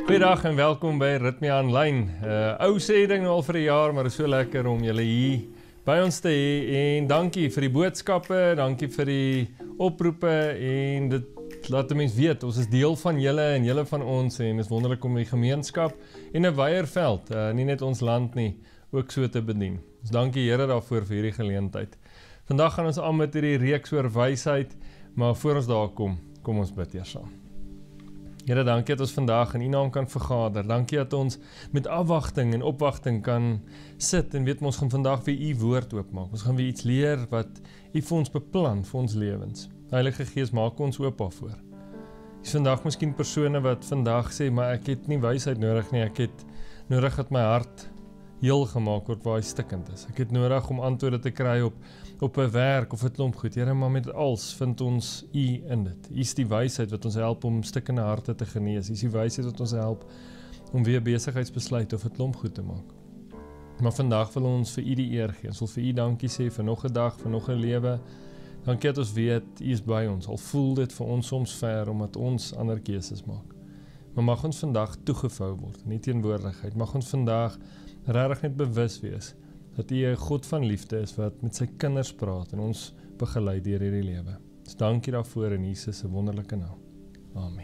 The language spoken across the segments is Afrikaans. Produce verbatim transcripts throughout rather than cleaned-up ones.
Goeiedag en welkom by Ritme Online. Uh, ou sê ding nou al vir 'n jaar, maar dit is so lekker om julle hier by ons te hê. En dankie vir die boodskappe, dankie vir die oproepe en dit laat 'n mens weet, ons is deel van julle en julle van ons en dit is wonderlik om die gemeenskap en 'n wyeer veld, uh, nie net ons land nie, ook so te bedien. Dus dankie Here daarvoor vir hierdie geleentheid. Vandag gaan ons aan met hierdie reeks oor wysheid, maar voor ons daar kom, kom ons bid eers saam. Here, dankie dat ons vandag in U naam kan vergader. Dankie dat ons met afwagting en opwagting kan sit en weet ons gaan vandag weer U woord oopmaak. Ons gaan weer iets leer wat U vir ons beplan vir ons lewens. Heilige Gees, maak ons oop daarvoor. Is vandag miskien persone wat vandag sê, maar ek het nie wysheid nodig nie. Ek het nodig dat my hart heel gemaak word waar hy stikkend is. Ek het nodig om antwoorde te kry op op 'n werk of 'n klomp goed. Here, maar met als vind ons U in dit. U is die wysheid wat ons help om stikkende harte te genees. U is die wysheid wat ons help om weer besigheidsbesluite of 'n klomp goed te maak. Maar vandag wil ons vir U die eer gee. Ons wil vir U dankie sê vir nog 'n dag, vir nog 'n lewe. Dankie dat ons weet U is by ons. Al voel dit vir ons soms ver omdat ons ander keuses maak. Maar mag ons vandag toegevou word in U teenwoordigheid. Mag ons vandag regtig net bewus wees dat U 'n God van liefde is wat met sy kinders praat en ons begelei deur hierdie lewe. Dus dankie daarvoor in Jesus se wonderlike naam. Amen.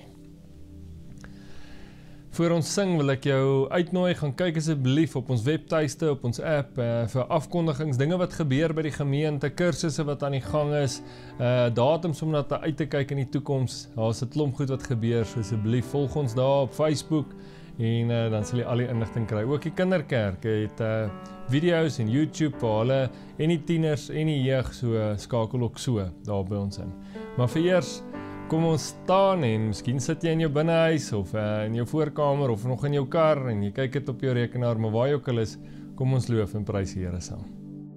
Voor ons sing wil ek jou uitnooi, gaan kyk asseblief op ons webtuiste, op ons app, uh, vir afkondigings, dinge wat gebeur by die gemeente, kursusse wat aan die gang is, uh, datums om na te uit te kyk in die toekoms. Daar is 'n klomp goed wat gebeur, so asseblief volg ons daar op Facebook en uh, dan sal jy al die inligting kry. Ook die kinderkerk het uh, video's en YouTube waar hulle en die tieners en die jeug so uh, skakel ook so daar by ons in. Maar vir eers kom ons staan en miskien sit jy in jou binnehuis of uh, in jou voorkamer of nog in jou kar en jy kyk dit op jou rekenaar, maar waar jy ook al is, kom ons loof en prys die Here saam.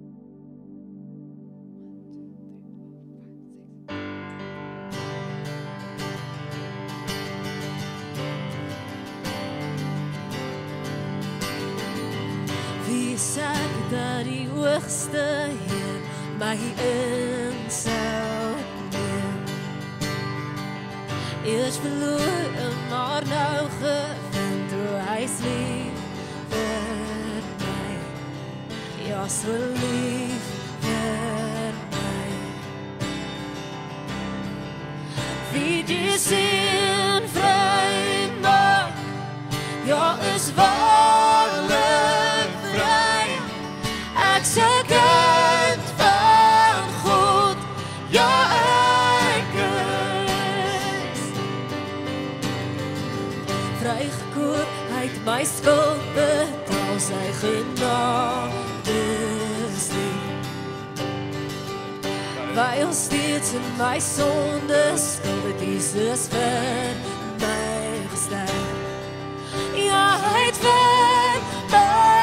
Wie sê dat die hoogste Heer my in sou neem? Eers verloor, maar nou gevind, hoe hy is lief vir my. Ja, so lief vir my. Wie die sin vry maak, ja, is waarlik vry. Ek se kind van God, ja, ek is vrygekoop, hy het my skuld betaal, sy genade is diep. Weil steeds in my sonde skuld het Jesus vir my gestaan. Ja, hy het vir my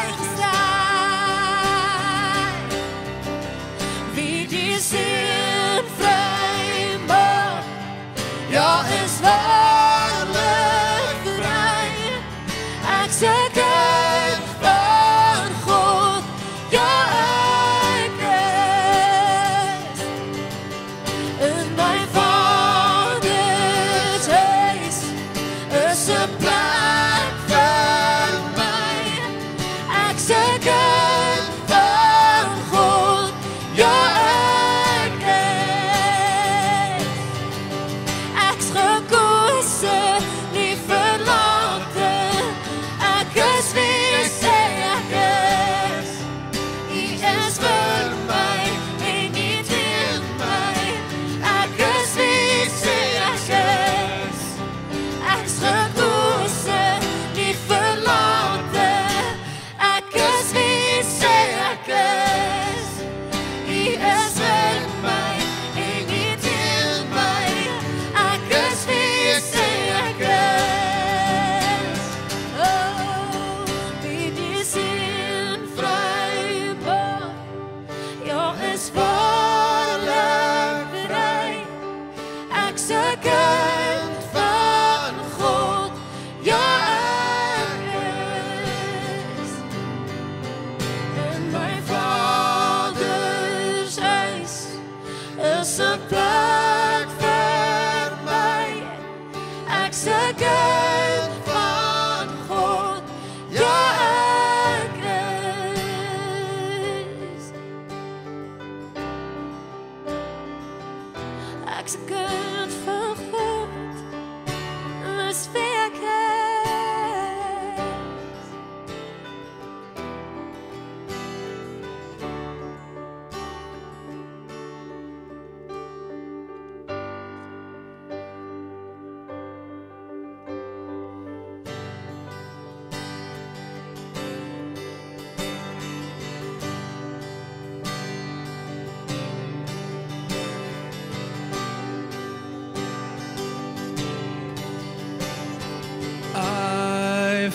gestaan. Wie die sin vry maak, ja, is waarlik vry. Ek se kind van God, ja, ek is in my Vader's huis, is 'n plek vir my. Ek se kind van God, ja, ek is. Ek's gekose, nie verlate. Ek is wie sê ek is. U is vir my en nie teen my. Ek is wie sê ek is. Ek's gekose, nie verlate. Ek is wie sê ek is. U is vir my en nie teen my. Ek is wie sê ek is. Oh, wie die sin vry maak, ja, is waarlik vry. Ek se kind van God, ja, ek is in my Vader's huis, is 'n plek vir my. Ek se kind van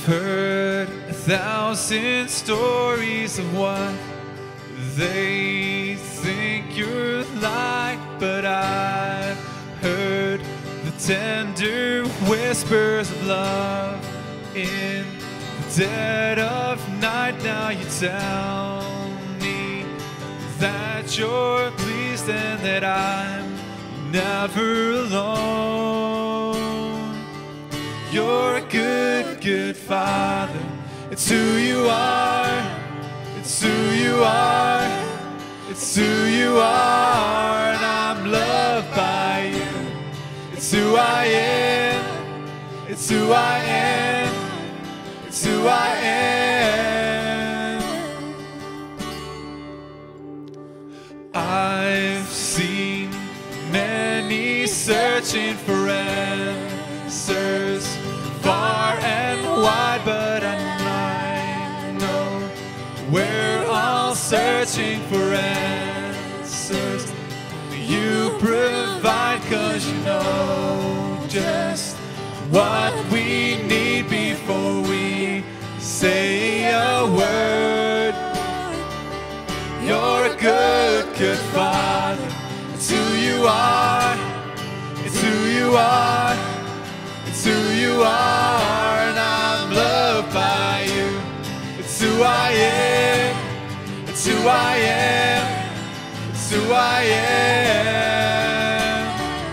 I've heard a thousand stories of what they think you're like, but I've heard the tender whispers of love in the dead of night. Now you tell me that you're pleased and that I'm never alone. You're a good, good Father. It's who you are. It's who you are. It's who you are. And I'm loved by you. It's who I am. It's who I am. It's who I am. I've seen many searching for answers far and wide, but I know we're all searching for answers. You provide, 'cause you know just what we need before we say a word. You're a good, good Father. It's who you are. It's who you are. It's who you are. And I'm loved by you. It's who I am. It's who I am. It's who I am.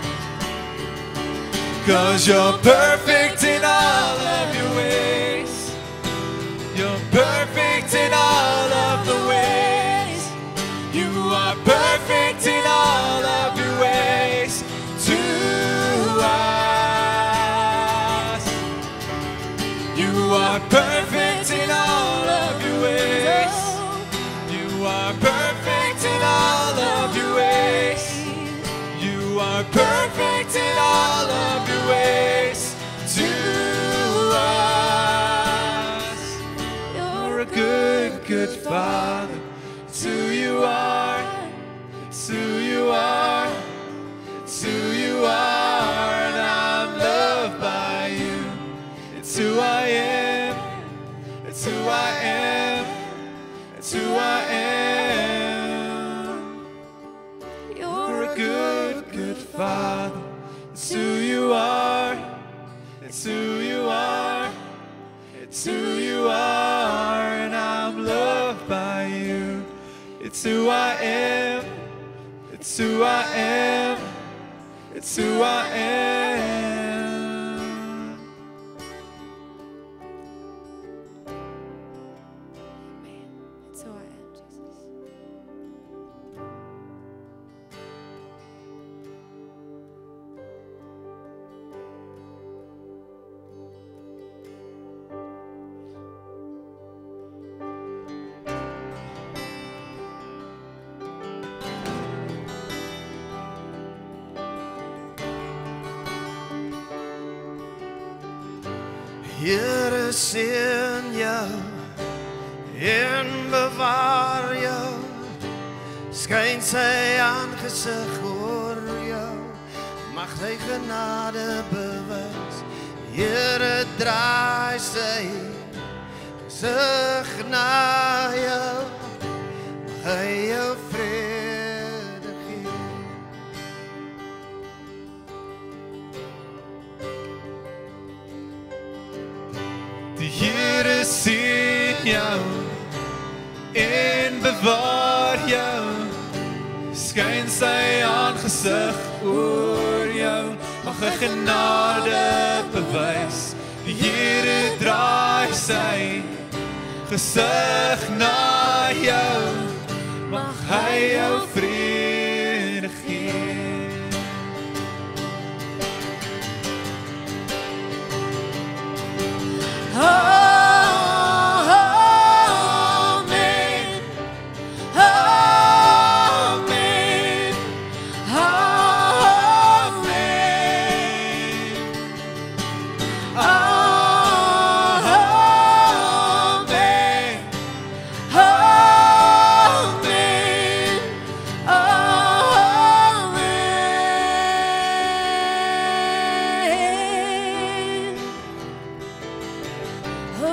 'Cause you're perfect in all of your ways. You're perfect in all of the ways. You are perfect in all of your ways to us. You are perfect in all of your ways. You are perfect in all of your ways. You are perfect in all of your ways to us. You're a good, good Father. It's who you are. It's who you are. It's who you are. And I'm loved by you. It's who I am. It's who I am. It's who I am. You're a good, good Father. It's who you are. It's who you are. It's who you are. And I'm loved by you. It's who I am. It's who I am. It's who I am. It's who I am, Jesus. Here sien jou en bewaar jou, skyn sy aangesig oor jou, mag hy genade bewys. Here draai sy gesig na jou, mag hy jou vrede gee. Die Here sien jou en bewaar jou, skyn sy aangesig oor jou, mag hy genade bewys. Die Here draai sy gesig na jou, mag hy jou vrede gee. Amen. Amen. Amen. Amen. Amen.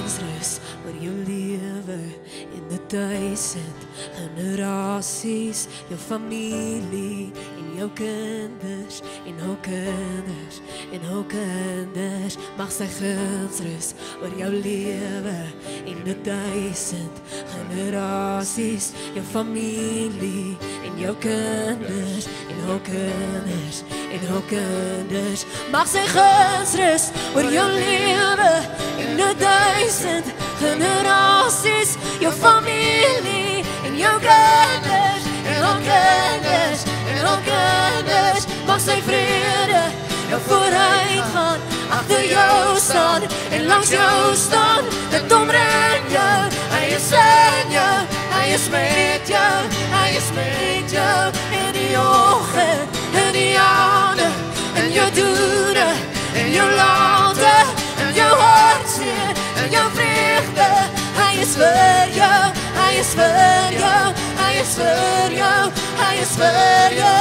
gunsrus oor jou lewe en die duisend generasies, jou familie en jou kinders en hul kinders en hul kinders. Mag sy gunsrus oor jou lewe en die duisend generasies, jou familie en jou kinders en hul kinders en hul kinders. Mag sy gunsrus oor jou lewe en die duisend generasies, jou familie en jou kinders en hul kinders en hul kinders. Mag sy vrede jou vooruit gaan, agter jou staan en langs jou staan. Dit omring jou, hy is in jou, hy is met jou, hy is met jou. In die oggend, in die aande, in jou doene, in jou lande, in jou hartseer, in jou vreugde. Hy is vir jou, hy is vir jou, hy is vir jou, hy is vir jou.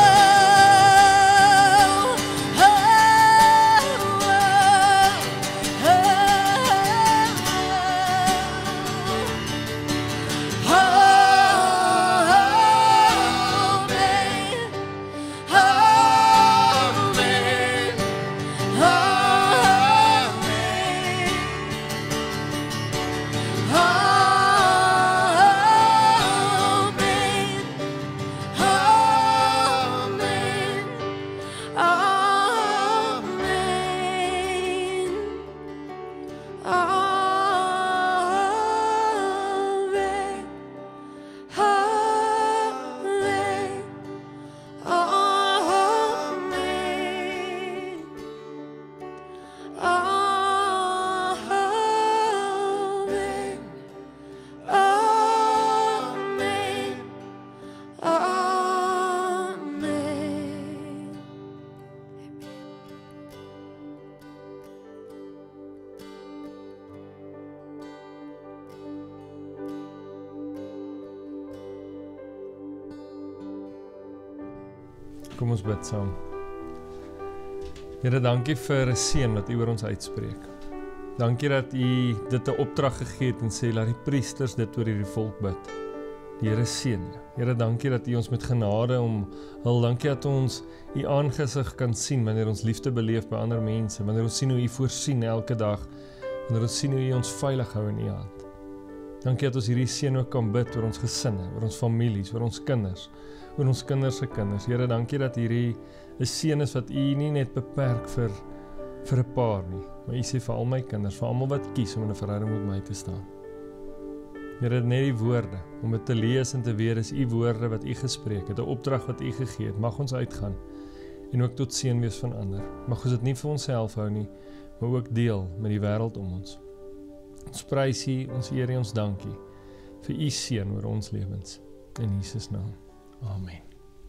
Kom ons bid saam. Here, dankie vir 'n seën wat U oor ons uitspreek. Dankie dat U dit 'n opdrag gegee het en sê laat die priesters dit oor hierdie volk bid. Die Here seën. Here, dankie dat U ons met genade om hul, dankie dat ons U aangesig kan sien wanneer ons liefde beleef by ander mense, wanneer ons sien hoe U voorsien elke dag, wanneer ons sien hoe U ons veilig hou in U hand. Dankie dat ons hierdie seën ook kan bid oor ons gesinne, oor ons families, oor ons kinders, oor ons kinders se kinders. Here, dankie dat hierdie 'n seën is wat U nie net beperk vir vir 'n paar nie, maar U sê vir al my kinders, vir almal wat kies om in 'n verhouding met my te staan. Here, net die woorde om dit te lees en te weet is U woorde wat U gespreek het, 'n opdrag wat U gegee het. Mag ons uitgaan en ook tot seën wees van ander. Mag ons dit nie vir onsself hou nie, maar ook deel met die wêreld om ons. Ons prys U, ons eer U, ons dankie vir U seën oor ons lewens. In Jesus naam. Amen.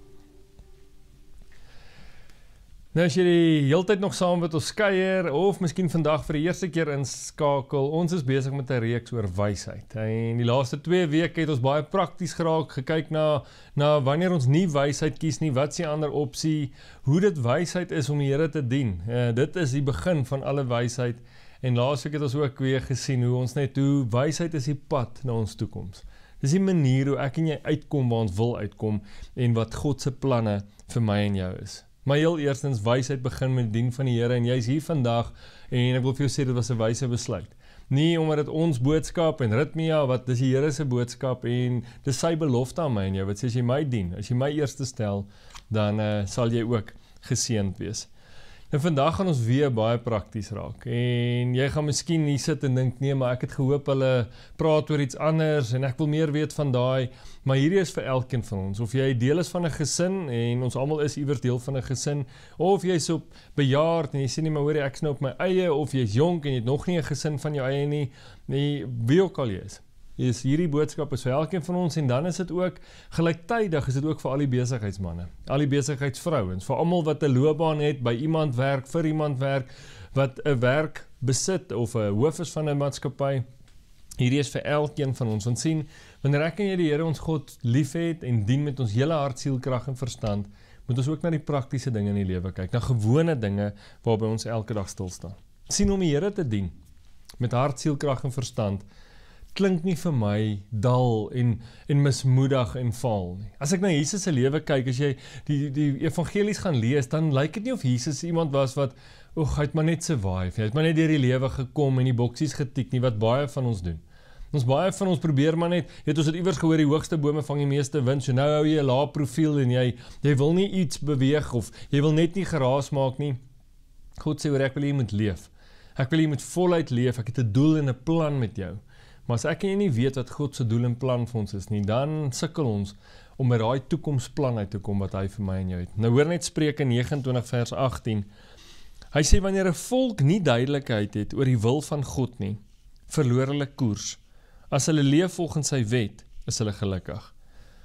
Nou as jy die hele tyd nog saam met ons kuier, of miskien vandag vir die eerste keer inskakel, ons is besig met 'n reeks oor wysheid. En die laaste twee weke het ons baie prakties geraak, gekyk na, na wanneer ons nie wysheid kies nie, wat is die ander opsie, hoe dit wysheid is om die Here te dien. Uh, dit is die begin van alle wysheid. En laasweek het ons ook weer gesien hoe ons net, hoe wysheid is die pad na ons toekoms. Dis die manier hoe ek en jy uitkom waar ons wil uitkom en wat God se planne vir my en jou is. Maar heel eerstens, wysheid begin met die dien van die Here en jy is hier vandag en ek wil vir jou sê dit was 'n wyse besluit. Nie omdat dit ons boodskap en ritmia, wat dis die Here se boodskap en dis sy belofte aan my en jou, wat sê as jy my dien, as jy my eerste stel, dan uh, sal jy ook geseënd wees. En vandag gaan ons weer baie prakties raak en jy gaan miskien hier sit en dink, nee, maar ek het gehoop hulle praat oor iets anders en ek wil meer weet van daai, maar hierdie is vir elkeen van ons, of jy deel is van 'n gesin en ons almal is iewers deel van 'n gesin, of jy is op bejaard en jy sê nie, maar hoor ek is nou op my eie, of jy is jonk en jy het nog nie 'n gesin van jou eie nie, nie wie ook al jy is. Is hierdie boodskap is vir elkeen van ons en dan is dit ook gelyktydig is dit ook vir al die besigheidsmanne, al die besigheidsvrouens, vir almal wat 'n loopbaan het, by iemand werk, vir iemand werk, wat 'n werk besit of 'n hoof is van 'n maatskappy. Hierdie is vir elkeen van ons. Want sien, wanneer ek en jy die Here ons God liefhet en dien met ons hele hart, siel, krag en verstand, moet ons ook na die praktiese dinge in die lewe kyk, na gewone dinge waarby ons elke dag stil staan. Sien, om die Here te dien met hart, siel, krag en verstand, klink nie vir my dal en, en mismoedig en faal nie. As ek na Jesus se lewe kyk, as jy die, die evangelies gaan lees, dan lyk dit nie of Jesus iemand was wat, oeg, hy het maar net survive, hy het maar net deur die lewe gekom en die boksies getik nie, wat baie van ons doen. Ons baie van ons probeer maar net, jy het ons het iewers gehoor, die hoogste bome vang die meeste wind, so nou hou jy 'n lae profiel en jy, jy wil nie iets beweeg of jy wil net nie geraas maak nie. God sê, hoor, ek wil jy moet leef. Ek wil jy moet voluit leef, ek het 'n doel en 'n plan met jou. Maar as ek en jy nie weet wat God se doel en plan vir ons is nie, dan sukkel ons om met daai toekomsplan uit te kom wat hy vir my en jou het. Nou hoor net Spreuke negenentwintig vers agttien. Hy sê, wanneer 'n volk nie duidelikheid het oor die wil van God nie, verloor hulle koers. As hulle leef volgens sy wet, is hulle gelukkig.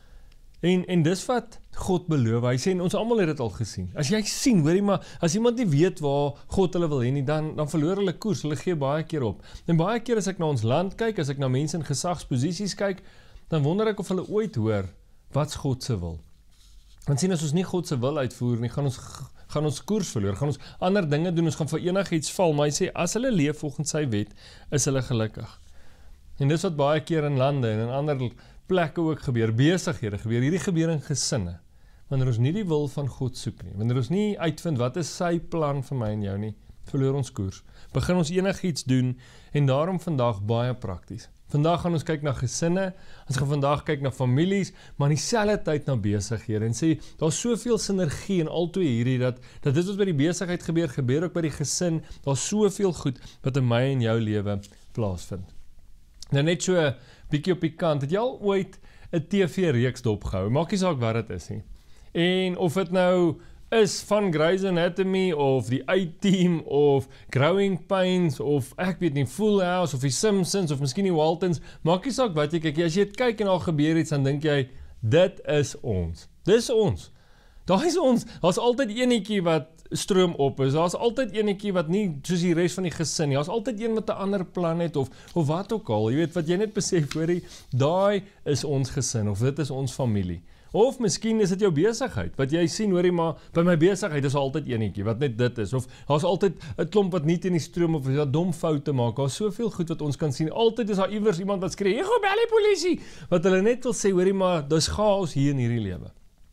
En, en dis wat God beloof, hy sê, en ons almal het dit al gesien. As jy sien, hoorie maar, as iemand nie weet waar God hulle wil hê nie, dan, dan verloor hulle koers, hulle gee baie keer op. En baie keer as ek na ons land kyk, as ek na mense in gesagsposisies kyk, dan wonder ek of hulle ooit hoor, wat's God se wil. Want sien, as ons nie God se wil uitvoer nie, gaan ons, gaan ons koers verloor, gaan ons ander dinge doen, ons gaan vir enigiets val, maar hy sê, as hulle leef volgens sy wet, is hulle gelukkig. En dis wat baie keer in lande en in ander plekke ook gebeur, besighede gebeur, hierdie gebeur in gesinne, wanneer ons nie die wil van God soek nie, wanneer ons nie uitvind wat is sy plan vir my en jou nie, verloor ons koers, begin ons enigiets doen, en daarom vandag baie prakties. Vandag gaan ons kyk na gesinne, ons gaan vandag kyk na families, maar in dieselfde tyd na besighede, en sê, daar is soveel sinergie in al twee hierdie, dat, dat dit wat by die besigheid gebeur, gebeur ook by die gesin, daar is soveel goed wat in my en jou lewe plaasvind. Nou net so 'n bietjie op die kant, het jy al ooit 'n T V-reeks dopgehou? Maak nie saak wat dit is nie. En of dit nou is van Grey's Anatomy, of die A-Team, of Growing Pains, of ek weet nie, Full House, of die Simpsons, of miskien die Waltons, maak nie saak wat jy kyk, as jy het kyk en al gebeur iets, dan dink jy, dit is ons. Dis ons. Daar is ons. Daar is altyd enetjie wat stroom op is, daar is altyd enetjie wat nie soos die res van die gesin nie, daar is altyd een met 'n ander plan het, of, of wat ook al, jy weet, wat jy net besef, hoorie, daai is ons gesin, of dit is ons familie, of miskien is dit jou besigheid, wat jy sien, hoorie, maar by my besigheid is altyd enetjie, wat net dit is, of daar is altyd 'n klomp wat nie in die stroom, of is dat dom foute maak, daar is soveel goed wat ons kan sien, altyd is daar iewers iemand wat skree, "Ek gaan bel die polisie," wat hulle net wil sê, hoorie, maar dis chaos hier in hierdie lewe.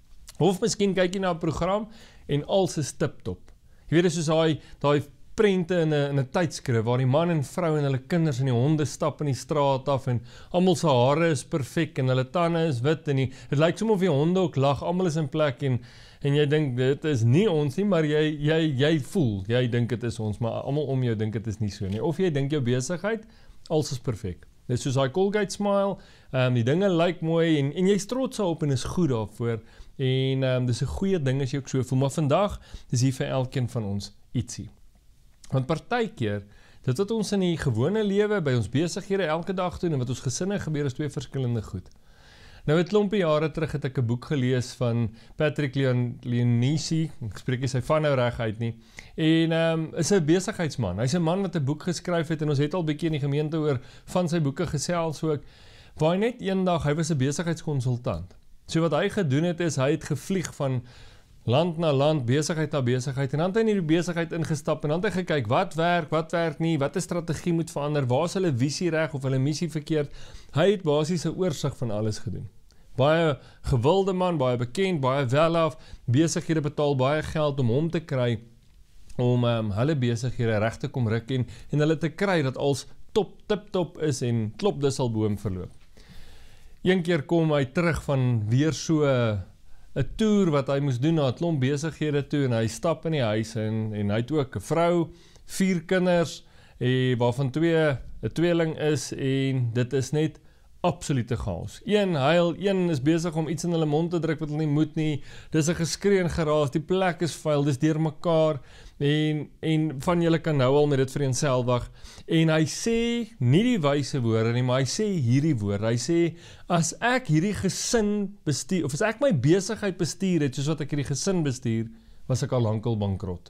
Of miskien kyk jy na 'n program, en alles is tip-top. Jy weet, dis soos daai daai prente in 'n in 'n tydskrif waar die man en vrou en hulle kinders en die honde stap in die straat af en almal se hare is perfek en hulle tande is wit en die, dit lyk soms of die honde ook lag, almal is in plek en en jy dink dit is nie ons nie, maar jy jy jy voel, jy dink dit is ons, maar almal om jou dink dit is nie so nie. Of jy dink jou besigheid, alles is perfek. Dit is soos daai Colgate smile, um, die dinge lyk mooi en en jy's trots daarop en is goed daarvoor. En um, dis 'n goeie ding as jy ook so voel, maar vandag is hier vir elkeen van ons ietsie. Want partykeer, dit wat ons in die gewone lewe, by ons besighede elke dag doen, en wat ons gesinne gebeur, is twee verskillende goed. Nou 'n klompie jare terug het ek 'n boek gelees van Patrick Leon, Leonisi, ek spreek nie sy van nou reg uit nie, en um, is 'n besigheidsman, hy's 'n man wat 'n boek geskryf het, en ons het al bietjie in die gemeente oor van sy boeke gesels ook, waar hy net eendag, hy was 'n besigheidskonsultant. So wat hy gedoen het is, hy het gevlieg van land na land, besigheid na besigheid, en dan het hy in die besigheid ingestap, en dan het hy gekyk, wat werk, wat werk nie, wat 'n strategie moet verander, waar is hulle visie reg, of hulle missie verkeerd. Hy het basies 'n oorsig van alles gedoen. Baie gewilde man, baie bekend, baie welaf, besighede betaal baie geld om hom te kry, om um, hulle besighede reg te kom ruk, en, en hulle te kry, dat als top, tip top is, en klop dis al boom verloop. Een keer kom hy terug van weer so 'n toer wat hy moes doen na 'n klomp besighede toe, en hy stap in die huis, en, en hy het ook 'n vrou, vier kinders, en waarvan twee 'n tweeling is, en dit is net absolute chaos. Een huil, een is besig om iets in hulle mond te druk wat hulle nie moet nie, dis 'n geskree en geraas, die plek is vuil, dis deur mekaar, en, en van julle kan nou al met dit vereenselwig, en hy sê, nie die wyse woorde nie, maar hy sê hierdie woorde, hy sê, as ek hierdie gesin bestuur, of as ek my besigheid bestuur het, soos wat ek hierdie gesin bestuur, was ek al lankal bankrot.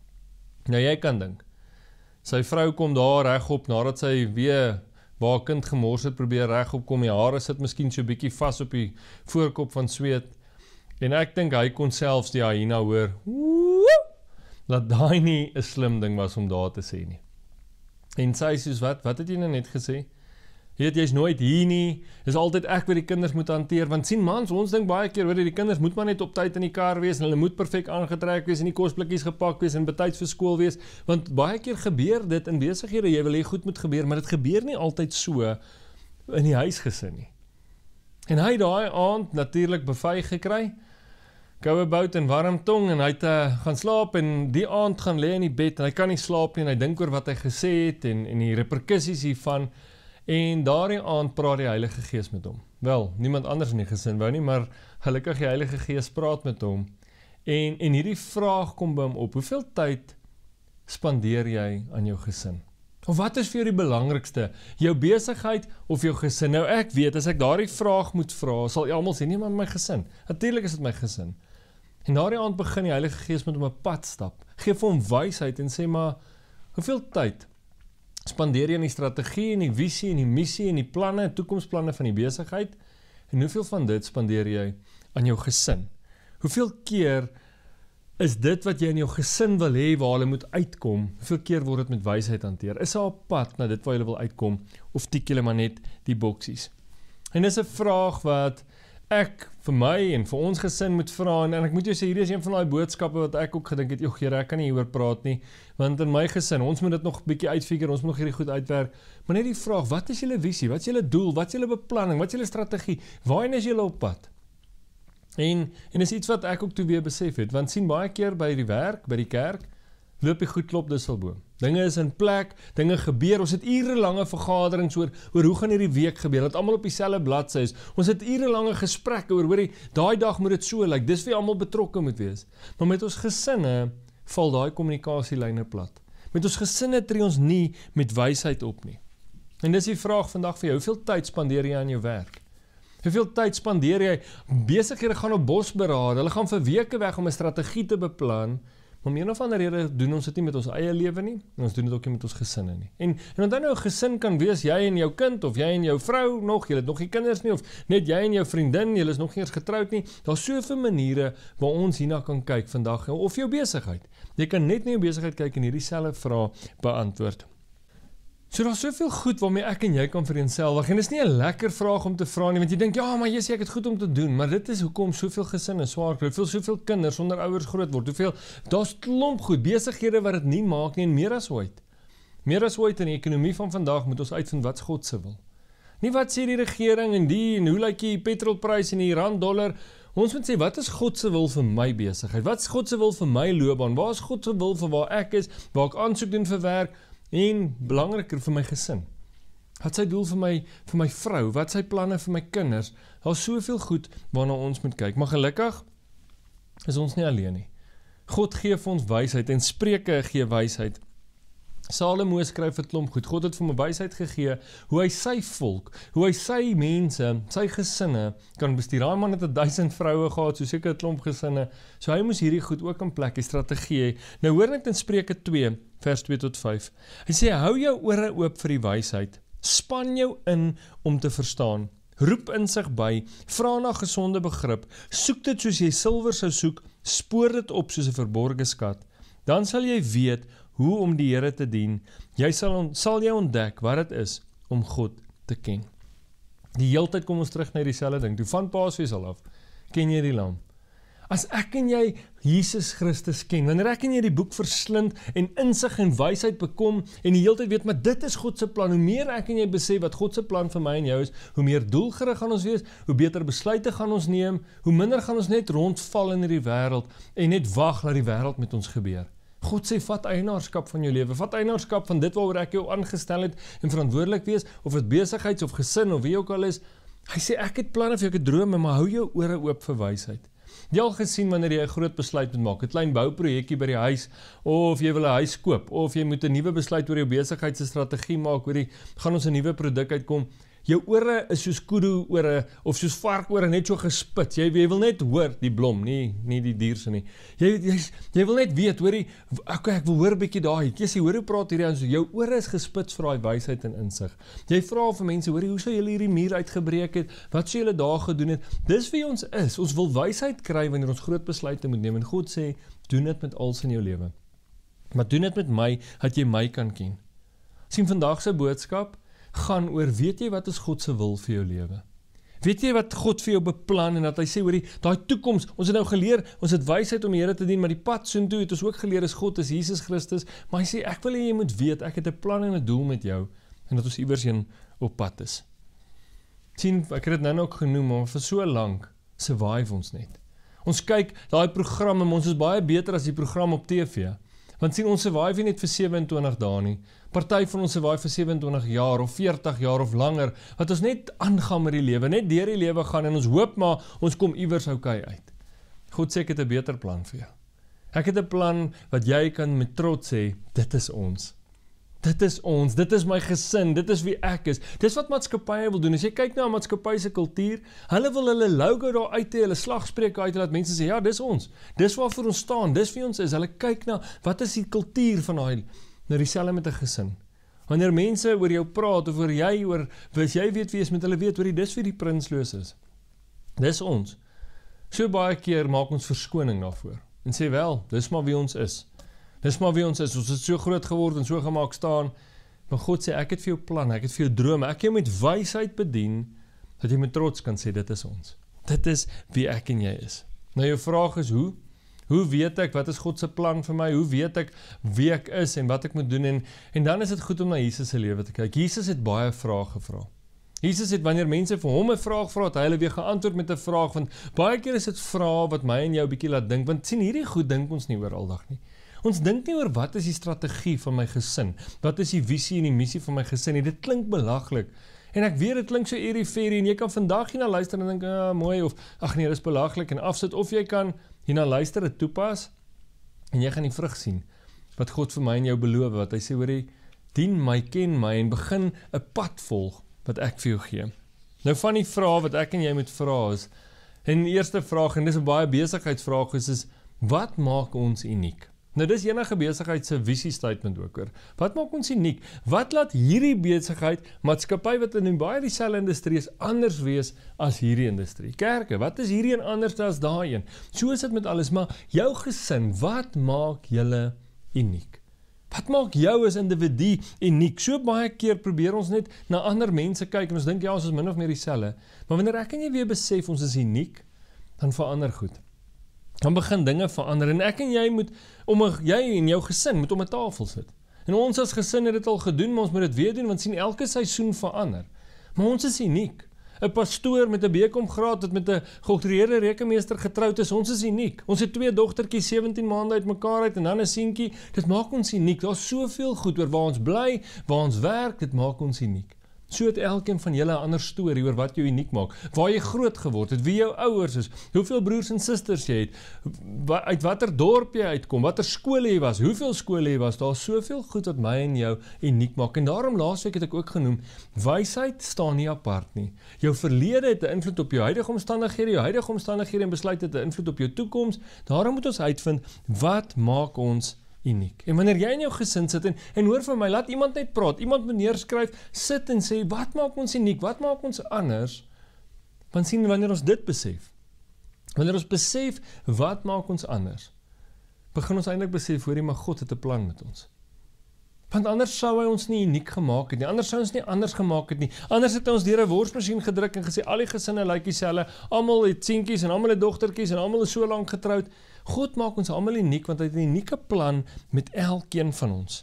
Nou jy kan dink, sy vrou kom daar regop, nadat sy weer waar kind gemors het, probeer regop kom, die hare sit miskien so bietjie vas op die voorkop van sweet, en ek dink hy kon selfs die hyena hoor, woe, dat daai nie 'n slim ding was om daar te sê nie. En sy soos wat, wat het jy nou net gesê? Jy weet, jy's nooit hier nie, is altyd ek wat die kinders moet hanteer, want sien mans, ons dink baie keer, hoor, die kinders moet maar net op tyd in die kar wees, en hulle moet perfek aangetrek wees, en die kosblikkies gepak wees, en betyds vir skool wees, want baie keer gebeur dit in besighede, jy wil hê goed moet gebeur, maar dit gebeur nie altyd so in die huisgesin nie. En hy daai aand natuurlik bevyg gekry, koue bout en warm tong, en hy het uh, gaan slaap, en die aand gaan lê in die bed, en hy kan nie slaap nie, en hy dink oor wat hy gesê het, en, en die reperkusies hiervan, en daardie aand praat die Heilige Gees met hom. Wel, niemand anders in die gesin wou nie, maar gelukkig die Heilige Gees praat met hom, en, en hierdie vraag kom by hom op, hoeveel tyd spandeer jy aan jou gesin? Of wat is vir jou die belangrikste? Jou besigheid of jou gesin? Nou ek weet, as ek daardie vraag moet vra, sal almal sê, nee maar my gesin. Natuurlik is dit my gesin. En daardie aand begin die Heilige Gees met hom 'n pad stap. Geef hom wysheid en sê maar, hoeveel tyd spandeer jy in die strategie en die visie en die missie en die planne en toekomsplanne van die besigheid? En hoeveel van dit spandeer jy aan jou gesin? Hoeveel keer is dit wat jy in jou gesin wil hê waar hulle moet uitkom, hoeveel keer word dit met wysheid hanteer? Is daar 'n pad na dit waar jy wil uitkom, of tik jy maar net die boksies? En dis 'n vraag wat ek vir my en vir ons gesin moet vra, en, en ek moet jou sê, hierdie is een van daai boodskappe wat ek ook gedink het, joh, Here, ek kan nie hieroor praat nie, want in my gesin, ons moet dit nog 'n bietjie uitfigure, ons moet nog hierdie goed uitwerk, maar net die vraag, wat is julle visie, wat is julle doel, wat is julle beplanning, wat is julle strategie, waarheen is julle op pad? En, en is iets wat ek ook toe weer besef het, want sien baie keer by die werk, by die kerk, loop die goed klop disselboom. Dinge is in plek, dinge gebeur, ons het urelange vergaderings oor, oor hoe gaan hierdie week gebeur, dat almal op dieselfde bladsy is, ons het urelange gesprekke oor, hoorie, daai dag moet dit so lyk, like, dis wie almal betrokke moet wees. Maar met ons gesinne val daai kommunikasielyne plat. Met ons gesinne tree ons nie met wysheid op nie. En dis die vraag vandag vir jou, hoeveel tyd spandeer jy aan jou werk? Hoeveel tyd spandeer jy? Besighede gaan op bosberade, hulle gaan vir weke weg om 'n strategie te beplan, maar om een of ander rede doen ons dit nie met ons eie lewe nie, en ons doen dit ook nie met ons gesinne nie. En, en onthou nou, 'n gesin kan wees, jy en jou kind, of jy en jou vrou nog, jy het nog nie kinders nie, of net jy en jou vriendin, jy is nog nie eens getroud nie, daar's soveel maniere waar ons hierna kan kyk vandag, of jou besigheid. Jy kan net na jou besigheid kyk en hierdie selfe vraag beantwoord. So daar's soveel goed waarmee ek en jy kan vereenselwig, en dis nie 'n lekker vraag om te vra nie, want jy dink, ja, maar Jesus, ek het goed om te doen, maar dit is hoekom soveel gesinne swaar kry, hoeveel soveel kinders sonder ouers groot word, hoeveel, daar's klomp goed, besighede wat dit nie maak nie, en meer as ooit. Meer as ooit in die ekonomie van vandag moet ons uitvind wat's God se wil. Nie wat sê die regering en die, en hoe lyk die petrolprys en die rand dollar. Ons moet sê, wat is God se wil vir my besigheid? Wat is God se wil vir my loopbaan? Waar is God se wil vir waar ek is, waar ek aansoek doen vir werk? En belangriker vir my gesin. Wat sy doel vir my, vir my vrou, wat sy planne vir my kinders, daar's soveel goed waarna ons moet kyk, maar gelukkig is ons nie alleen nie. God gee vir ons wysheid, en Spreuke gee wysheid. Salomo skryf 'n klomp goed, God het vir my wysheid gegee, hoe hy sy volk, hoe hy sy mense, sy gesinne kan bestuur. Daai man het 'n duisend vroue gehad, so seker 'n klomp gesinne, so hy moes hierdie goed ook in plek, die strategie hê. Nou hoor net in Spreuke twee, vers twee tot vyf, hy sê, hou jou ore oop vir die wysheid, span jou in om te verstaan, roep insig by, vra na gesonde begrip, soek dit soos jy silwer sou soek, spoor dit op soos 'n verborgde skat, dan sal jy weet hoe om die Here te dien, jy sal, sal jy ontdek wat dit is om God te ken. Die heeltyd kom ons terug na dieselfde ding, toe van Paasfees al af, ken jy die lam? As ek en jy Jesus Christus ken, wanneer ek en jy die boek verslind en insig en wysheid bekom en die heeltyd weet, maar dit is God se plan, hoe meer ek en jy besef wat God se plan vir my en jou is, hoe meer doelgerig gaan ons wees, hoe beter besluite gaan ons neem, hoe minder gaan ons net rondval in hierdie wêreld en net wag dat die wêreld met ons gebeur. God sê, vat eienaarskap van jou lewe, vat eienaarskap van dit waaroor ek jou aangestel het en verantwoordelik wees, of dit besigheids of gesin of wie ook al is. Hy sê, ek het planne vir jou, ek het drome, maar hou jou ore oop vir wysheid. Jy al gesien wanneer jy 'n groot besluit moet maak, 'n klein bouprojekkie by die huis, of jy wil 'n huis koop, of jy moet 'n nuwe besluit oor jou besigheid se strategie maak, oor die gaan ons 'n nuwe produk uitkom. Jou ore is soos kudu ore of soos vark ore net so gespit. Jy, jy wil net hoor die blom, nie nie die dier se nie. Jy, jy jy wil net weet, hoorie, okay, ek wil hoor 'n bietjie daai. Jy sê, hoor hoe praat hierdie ou, so jou ore is gespits vir daai wysheid en insig. Jy vra vir mense, hoorie, hoe sou julle hierdie muur uitgebreek het? Wat sou julle daar gedoen het? Dis wie ons is. Ons wil wysheid kry wanneer ons groot besluite moet neem, en God sê, doen dit met alles in jou lewe. Maar doen dit met my, dat jy my kan ken. Sien, vandag se boodskap gaan oor, weet jy wat is God se wil vir jou lewe? Weet jy wat God vir jou beplan, en dat hy sê, hoorie, daai toekoms, ons het nou geleer, ons het wysheid om die Here te dien, maar die pad soontoe het ons ook geleer is God, is Jesus Christus, maar hy sê, ek wil hê jy moet weet, ek het 'n plan en 'n doel met jou, en dat ons iewers heen op pad is. Sien, ek het dit nou ook genoem, maar vir so lank survive ons net. Ons kyk daai programme, maar ons is baie beter as die program op T V. Want sien, ons survive nie net vir sewe en twintig dae nie. Party van ons survive vir sewe en twintig jaar of veertig jaar of langer, wat ons net aangaan met die lewe, net deur die lewe gaan en ons hoop maar ons kom iewers oukei uit. God sê ek het 'n beter plan vir jou. Ek het 'n plan wat jy kan met trots sê, dit is ons. Dit is ons, dit is my gesin, dit is wie ek is. Dis wat maatskappye wil doen. As jy kyk na 'n maatskappy se kultuur, hulle wil hulle logo daar uit hê, hulle slagspreuke uit hê, dat mense sê, ja, dis ons. Dis waarvoor ons staan, dis wie ons is. Hulle kyk na, wat is die kultuur van daai, nou dieselfde met 'n gesin. Wanneer mense oor jou praat, of oor jy, oor, as jy weet wie is met hulle weet, oor die, dis wie die prinsloos is. Dis ons. So baie keer maak ons verskoning daarvoor. En sê wel, dis maar wie ons is. Dis maar wie ons is, ons het so groot geword en so gemaak staan, maar God sê, ek het vir jou plan, ek het vir jou drome, ek het jou met wysheid bedien, dat jy met trots kan sê, dit is ons. Dit is wie ek en jy is. Nou jou vraag is, hoe? Hoe weet ek, wat is God se plan vir my? Hoe weet ek wie ek is en wat ek moet doen? En, en dan is dit goed om na Jesus se lewe te kyk. Jesus het baie vrae gevra. Jesus het, wanneer mense vir hom 'n vraag vra, het hy hulle weer geantwoord met 'n vraag, want baie keer is dit vrae wat my en jou 'n bietjie laat dink, want sien, hierdie goed dink ons nie oor aldag nie. Ons dink nie oor wat is die strategie van my gesin, wat is die visie en die missie van my gesin nie, dit klink belaglik, en ek weet, dit klink so eerie-ferie, en jy kan vandag hierna luister en dink, ah, mooi, of, ag nee, dit is belaglik, en afsit, of jy kan hierna luister, dit toepas, en jy gaan die vrug sien, wat God vir my en jou beloof, wat hy sê, hoorie, dien my, ken my, en begin 'n pad volg, wat ek vir jou gee. Nou van die vrae wat ek en jy moet vra is, en die eerste vraag, en dis 'n baie besigheidsvraag is, is, wat maak ons uniek? Nou dis enige besigheid se visie statement ook oor. Wat maak ons uniek? Wat laat hierdie besigheid, maatskappy wat in baie dieselfde industrie is, anders wees as hierdie industrie? Kerke, wat is hierdie een anders as daai een? So is dit met alles, maar jou gesin, wat maak julle uniek? Wat maak jou as individu uniek? So baie keer probeer ons net na ander mense kyk en ons dink ja, ons is min of meer dieselfde. Maar wanneer ek en jy weer besef ons is uniek, dan verander goed. Dan begin dinge verander, en ek en jy moet, om a, jy en jou gesin moet om 'n tafel sit. En ons as gesin het dit al gedoen, maar ons moet dit weer doen, want sien, elke seisoen verander. Maar ons is uniek. 'n Pastoor met 'n B Com graad, wat met 'n gedoktoreerde rekenmeester getroud is, ons is uniek. Ons het twee dogtertjies, sewentien maande uit mekaar uit, en dan 'n seentjie, dit maak ons uniek. Daar's soveel goed oor waar ons bly, waar ons werk, dit maak ons uniek. So het elkeen van julle 'n ander storie oor wat jou uniek maak, waar jy groot geword het, wie jou ouers is, hoeveel broers en susters jy het, uit watter dorp jy uitkom, watter skole jy was, hoeveel skole jy was, daar is soveel goed wat my en jou uniek maak, en daarom laasweek het ek ook genoem, wysheid staan nie apart nie. Jou verlede het 'n invloed op jou huidige omstandighede, jou huidige omstandighede en besluit het 'n invloed op jou toekoms, daarom moet ons uitvind, wat maak ons uniek. En wanneer jy in jou gesin sit, en, en hoor van my, laat iemand net praat, iemand moet neerskryf, sit en sê, wat maak ons uniek, wat maak ons anders, want sien, wanneer ons dit besef, wanneer ons besef, wat maak ons anders, begin ons eintlik besef, hoorie, maar God het 'n plan met ons. Want anders sou hy ons nie uniek gemaak het nie, anders sou ons nie anders gemaak het nie, anders het hy ons deur 'n worsmasjien gedruk en gesê, al die gesinne lyk dieselfde, almal het seentjies en almal het dogtertjies en almal is so lank getroud. God maak ons almal uniek, want hy het 'n unieke plan met elkeen van ons.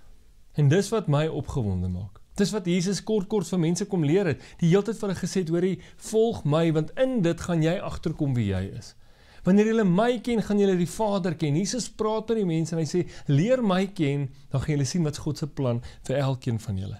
En dis wat my opgewonde maak. Dis wat Jesus kort kort vir mense kom leer het, die heeltyd vir hulle gesê het, hoorie, volg my, want in dit gaan jy agterkom wie jy is. Wanneer julle my ken, gaan julle die Vader ken. Jesus praat met die mense en hy sê, leer my ken, dan gaan julle sien wat God se plan vir elkeen van julle.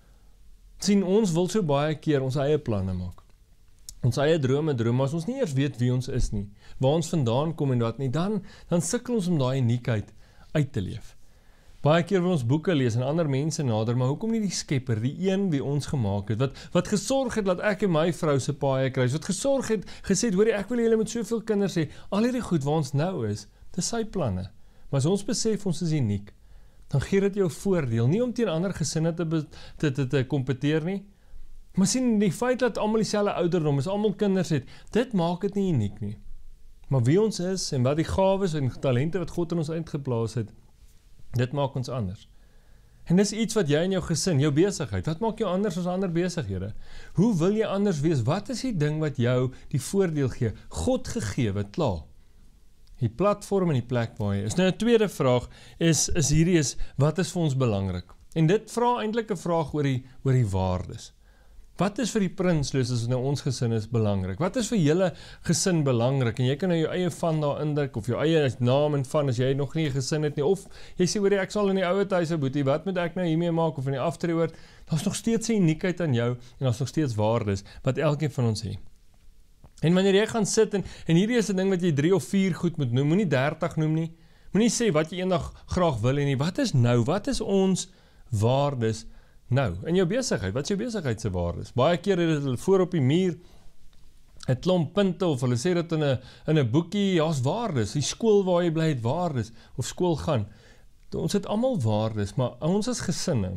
Sien, ons wil so baie keer ons eie planne maak. Ons eie drome droom, maar as ons nie eers weet wie ons is nie, waar ons vandaan kom en wat nie, dan, dan sukkel ons om daai uniekheid uit te leef. Baie keer wil ons boeke lees en ander mense nader, maar hoekom nie die Skepper, die een wie ons gemaak het, wat, wat gesorg het dat ek en my vrou se paai kry, wat gesorg het, gesê het, hoorie, ek wil julle met soveel kinders hê, al hierdie goed waar ons nou is, dis sy planne. Maar as ons besef ons is uniek, dan gee dit jou voordeel, nie om teen ander gesinne te, te, te, te kompeteer nie, maar sien, die feit dat almal dieselfde ouderdom is, almal kinders het, dit maak dit nie uniek nie. Maar wie ons is, en wat die gawes en talente wat God in ons uitgeplaas het, dit maak ons anders. En dis iets wat jy in jou gesin, jou besigheid, wat maak jou anders as ander besighede? Hoe wil jy anders wees? Wat is die ding wat jou die voordeel gee? God gegewe, klaar. Die platform en die plek waar jy is. Nou 'n tweede vraag is, is hierdie is, wat is vir ons belangrik? En dit vra eintlik 'n vraag oor die, oor die waardes. Wat is vir die prinslus as nou ons gesin is belangrik? Wat is vir julle gesin belangrik? En jy kan nou jou eie van daar indruk, of jou eie naam en van, as jy nog nie 'n gesin het nie, of jy sê, hoor ek sal in die ouer huise boetie, wat moet ek nou hiermee maak, of in die aftreeoord, daar's nog steeds 'n uniekheid aan jou, en daar's nog steeds waardes, wat elkeen van ons het. En wanneer jy gaan sit, en, en hierdie is 'n ding wat jy drie of vier goed moet noem, moenie dertig noem nie, moenie sê wat jy eendag graag wil en nie, wat is nou, wat is ons waardes nou, in jou besigheid, wat is jou besigheid se waardes? Baie keer het hulle voor op die muur 'n klomp punte, of hulle sê dit in 'n in 'n boekie, daar's waardes, die skool waar jy bly het waardes, of skool gaan. Ons het almal waardes, maar ons as gesinne,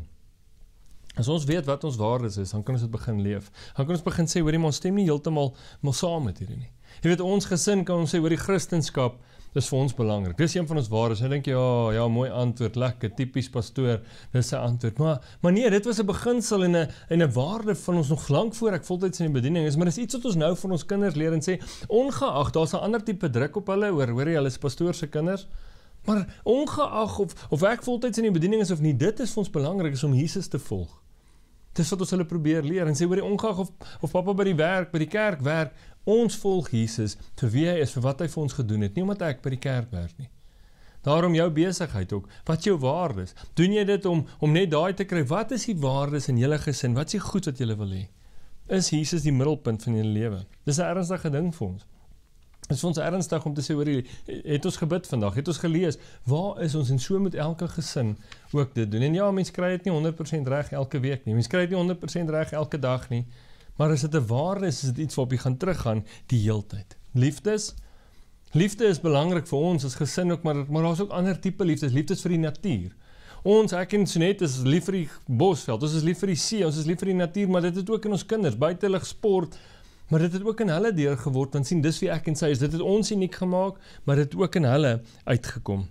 as ons weet wat ons waardes is, dan kan ons dit begin leef. Dan kan ons begin sê, hoorie, maar ons stem nie heeltemal mal saam met hierdie nie. Jy weet, ons gesin kan ons sê, hoorie, Christendom dis vir ons belangrik. Dis een van ons waardes. En dink jy, ja, ja, mooi antwoord, lekker, typies pastoor, dis 'n antwoord. Maar maar nee, dit was 'n beginsel en 'n en 'n waarde van ons nog lank voor ek voltyds in die bediening is, maar dis iets wat ons nou vir ons kinders leer en sê, ongeag, daar's 'n ander tipe druk op hulle, hoor, hoor jy, hulle is pastoor se kinders, maar ongeag of of ek voltyds in die bediening is of nie, dit is vir ons belangrik, is om Jesus te volg. Dis wat ons hulle probeer leer en sê, hoor jy, ongeag of of pappa by die werk, by die kerk werk, ons volg Jesus vir wie hy is, vir wat hy vir ons gedoen het, nie omdat ek by die kerk werk nie. Daarom jou besigheid ook, wat jou waardes? Doen jy dit om om net daai te kry? Wat is die waardes in julle gesin? Wat is die goed wat julle wil hê? Is Jesus die middelpunt van julle lewe? Dis 'n ernstige ding vir ons. Dit is vir ons ernstig om te sê, hoor, het ons gebid vandag, het ons gelees, waar is ons? En so moet elke gesin ook dit doen. En ja, mens kry dit nie honderd persent reg elke week nie, mens kry dit nie honderd persent reg elke dag nie, maar as dit 'n waarde is, is dit iets waarop jy gaan teruggaan die heeltyd. Liefdes, liefde is belangrik vir ons as gesin ook, maar, maar daar is ook ander tipe liefdes, liefdes vir die natuur. Ons, ek en Sonet, is lief vir die bosveld, ons is lief vir die see, ons is lief vir die natuur, maar dit het ook in ons kinders, buitelug sport, maar dit het ook in hulle deurgeword, want sien, dis wie ek en sy is, dit het ons uniek gemaak, maar dit het ook in hulle uitgekom.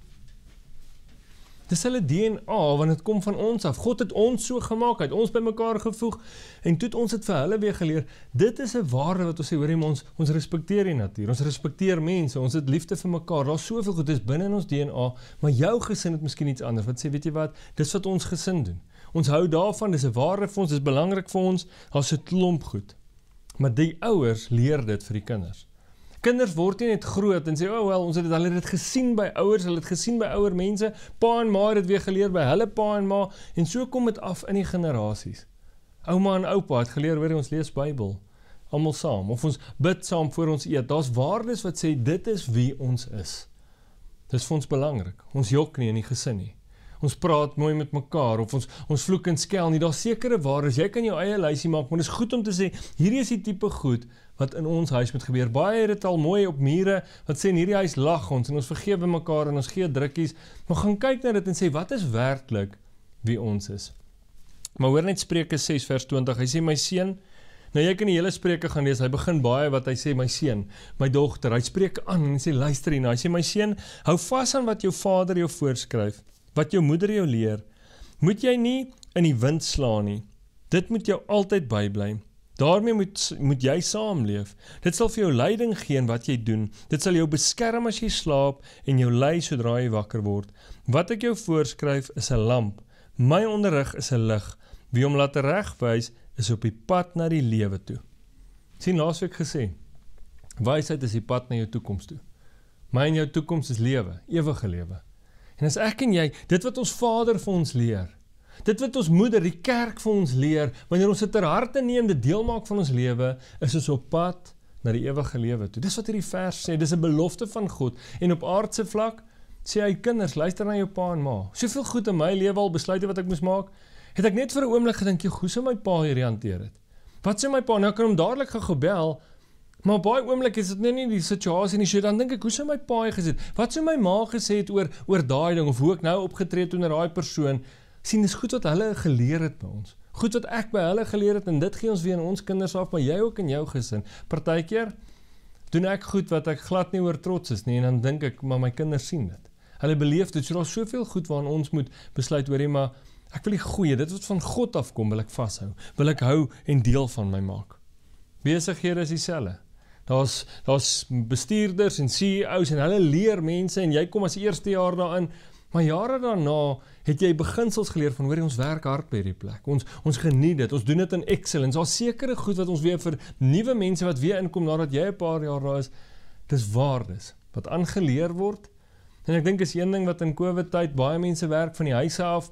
Dis hulle D N A, want dit kom van ons af. God het ons so gemaak, het ons by mekaar gevoeg, en toe het ons het vir hulle weer geleer, dit is 'n waarde wat ons sê, hoor, ons, ons respekteer die natuur, ons respekteer mense, ons het liefde vir mekaar, daar is soveel goed, dis binne in ons D N A, maar jou gesin het miskien iets anders, wat sê, weet jy wat, dis wat ons gesin doen. Ons hou daarvan, dis 'n waarde vir ons, dis belangrik vir ons, daar's 'n klomp goed. Maar die ouers leer dit vir die kinders. Kinders word nie net groot en sê, oh wel, ons het dit, hulle het dit gesien by ouers, hulle het gesien by ouer mense, pa en ma het dit weer geleer by hulle pa en ma, en so kom dit af in die generasies. Ouma en oupa het geleer, hoor, ons lees Bybel, almal saam, of ons bid saam voor ons eet, daar's waardes wat sê, dit is wie ons is. Dis vir ons belangrik, ons jok nie in die gesin nie. Ons praat mooi met mekaar, of ons, ons vloek en skel nie, daar sekere waardes, jy kan jou eie lysie maak, maar dit is goed om te sê, hierdie is die tipe goed, wat in ons huis moet gebeur. Baie het dit al mooi op mure, wat sê in hierdie huis lag ons, en ons vergewe mekaar, en ons gee drukkies, maar gaan kyk na dit en sê, wat is werklik wie ons is? Maar hoor net Spreuke ses vers twintig, hy sê, my seun, nou jy kan die hele Spreuke gaan lees, hy begin baie wat hy sê, my seun, my dogter, hy spreek aan, en hy sê, luister hier, nou, hy sê, my seun, hou vas aan wat jou vader jou voorskryf, wat jou moeder jou leer, moet jy nie in die wind slaan nie, dit moet jou altyd bybly, daarmee moet, moet jy saamleef, dit sal vir jou leiding gee in wat jy doen, dit sal jou beskerm as jy slaap, en jou lei sodra jy wakker word, wat ek jou voorskryf is 'n lamp, my onderrig is 'n lig, wie hom laat regwys, is op die pad na die lewe toe. Sien, laasweek gesê, wysheid is die pad na jou toekoms toe, my en jou toekoms is lewe, ewige lewe. En as ek en jy, dit wat ons Vader vir ons leer, dit wat ons moeder, die kerk vir ons leer, wanneer ons dit ter harte neem, dit deel maak van ons lewe, is ons op pad na die ewige lewe toe. Dis wat hierdie vers sê, dis 'n belofte van God, en op aardse vlak, sê hy, kinders, luister na jou pa en ma, soveel goed in my lewe al besluite wat ek moes maak, het ek net vir 'n oomblik gedink, hoe sou my pa hierdie hanteer het? Wat sou my pa, nou kan hom dadelik gebel, maar op baie oomblik is dit net nie die situasie nie, so dan dink ek, hoe sou my pa gesê het? Wat sou my ma gesê het oor, oor daai ding, of hoe ek nou opgetree het onder daai persoon? Sien, dis goed wat hulle geleer het by ons, goed wat ek by hulle geleer het, en dit gee ons weer in ons kinders af, maar jy ook in jou gesin. Partykeer doen ek goed wat ek glad nie oor trots is nie, en dan dink ek, maar my kinders sien dit. Hulle beleef dit, so daar is soveel goed waarin ons moet besluit oor, maar ek wil die goeie, dit wat van God afkom, wil ek vashou, wil ek hou en deel van my maak. Besighede is dieselfde. Daar's daar's bestuurders en C E O's en hulle leer mense en jy kom as eerste jaar daarin, maar jare daarna het jy beginsels geleer van hoor jy, ons werk hard by die plek. Ons ons geniet dit, ons doen dit in excellence. Daar's sekere goed wat ons weer vir nuwe mense wat weer inkom nadat jy 'n paar jaar daar is, dis waardes wat aangeleer word. En ek dink is een ding wat in COVID tyd baie mense werk van die huise af.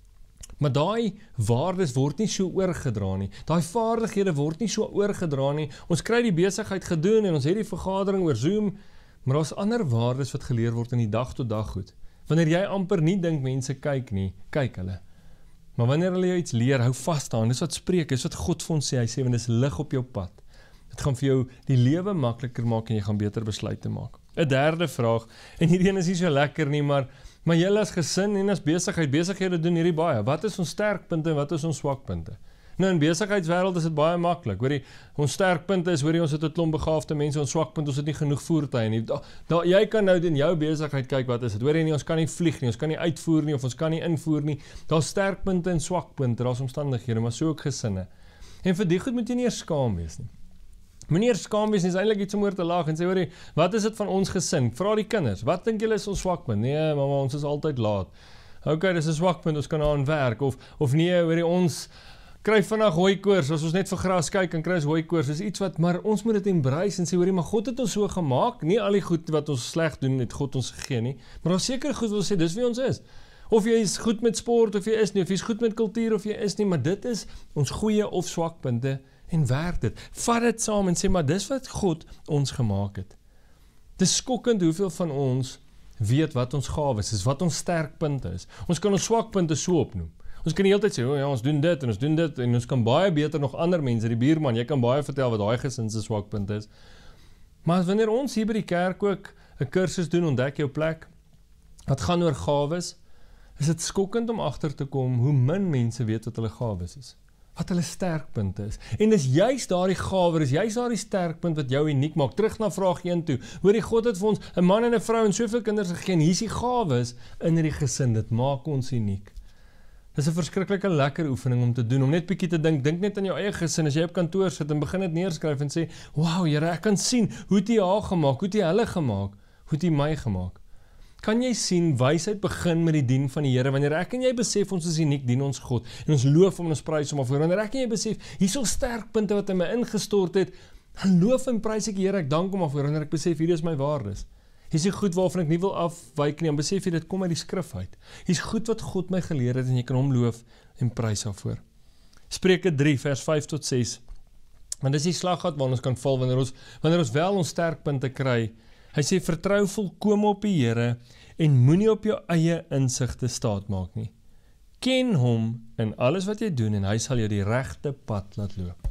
Maar daai waardes word nie so oorgedra nie. Daai vaardighede word nie so oorgedra nie. Ons kry die besigheid gedoen en ons het die vergadering oor Zoom, maar daar's ander waardes wat geleer word in die dag tot dag goed. Wanneer jy amper nie dink mense kyk nie, kyk hulle. Maar wanneer hulle jou iets leer, hou vas daaraan. Dis wat spreek, dis wat God vir ons sê. Hy sê, want dis lig op jou pad. Dit gaan vir jou die lewe makliker maak en jy gaan beter besluite maak. 'n Derde vraag, en hierdie een is nie so lekker nie, maar maar julle as gesin en as besigheid, besighede doen hierdie baie. Wat is ons sterkpunte en wat is ons swakpunte? Nou in besigheidswêreld is dit baie maklik. Hoorie, ons sterkpunte is hoorie ons het 'n klomp begaafde mense, ons swakpunt ons het nie genoeg voertuie nie. Da, da, jy kan nou in jou besigheid kyk wat is dit. Hoorie nie, ons kan nie vlieg nie, ons kan nie uitvoer nie of ons kan nie invoer nie. Daar's sterkpunte en swakpunte, daar's omstandighede, maar so ook gesinne. En vir die goed moet jy nie eers skaam wees nie. Meneer skaam wees nie, is eintlik iets om oor te lag en sê hoorie, wat is dit van ons gesin? Vra die kinders, wat dink julle is ons swakpunt? Nee, mamma, ons is altyd laat. Okay, dis 'n swakpunt, ons kan daaraan werk of of nee, hoorie ons kry vinnig hooikoors, as ons net vir gras kyk en kry ons hooikoors, is iets wat, maar ons moet dit embrace en sê, hoorie, maar God het ons so gemaak, nie al die goed wat ons sleg doen, het God ons gegee nie, maar daar seker goed wat ons sê, dis wie ons is. Of jy is goed met sport, of jy is nie, of jy is goed met kultuur, of jy is nie, maar dit is ons goeie of swakpunte, en werk dit. Vat dit saam en sê, maar dis wat God ons gemaak het. Dis skokkend hoeveel van ons weet wat ons gawes is, wat ons sterkpunte is. Ons kan ons swakpunte so opnoem. Ons kan die hele tyd sê, oh ja, ons doen dit en ons doen dit en ons kan baie beter nog ander mense, die buurman, jy kan baie vertel wat daai gesin se swakpunt is. Maar wanneer ons hier by die kerk ook 'n kursus doen, ontdek jou plek, wat gaan oor gawes, is dit skokkend om agter te kom hoe min mense weet wat hulle gawes is. Wat hulle sterkpunte is. En dis juist daardie gawe, dis juist daardie sterkpunt wat jou uniek maak. Terug na vraag een toe. Hoorie, God het vir ons 'n man en 'n vrou en soveel kinders gegee. En hier's die gawes in die gesin. Dit maak ons uniek. Dis 'n verskriklike lekker oefening om te doen, om net bietjie te dink, dink net aan jou eie gesin, as jy op kantoor sit en begin dit neerskryf en sê, wow, Here, ek kan sien, hoe het jy haar gemaak, hoe het jy hulle gemaak, hoe het jy my gemaak. Kan jy sien, wysheid begin met die dien van die Here, wanneer ek en jy besef, ons is uniek, dien ons God, en ons loof om ons prys om af, wanneer ek en jy besef, hier is al sterkpunte wat in my ingestort het, dan loof en prys ek die Here, ek dank hom af, wanneer ek besef, hier is my waardes. Hier is die goed waarvan ek nie wil afwyk nie, en besef jy, dit kom uit die skrif uit. Hier is goed wat God my geleer het, en jy kan hom loof en prys daarvoor. Spreuke drie, vers vyf tot ses. Want dis die slaggat waar ons kan val, wanneer ons, wanneer ons wel ons sterkpunte kry. Hy sê, vertrou volkome op die Here, en moenie op jou eie insigte staat maak nie. Ken hom in alles wat jy doen, en hy sal jou die regte pad laat loop.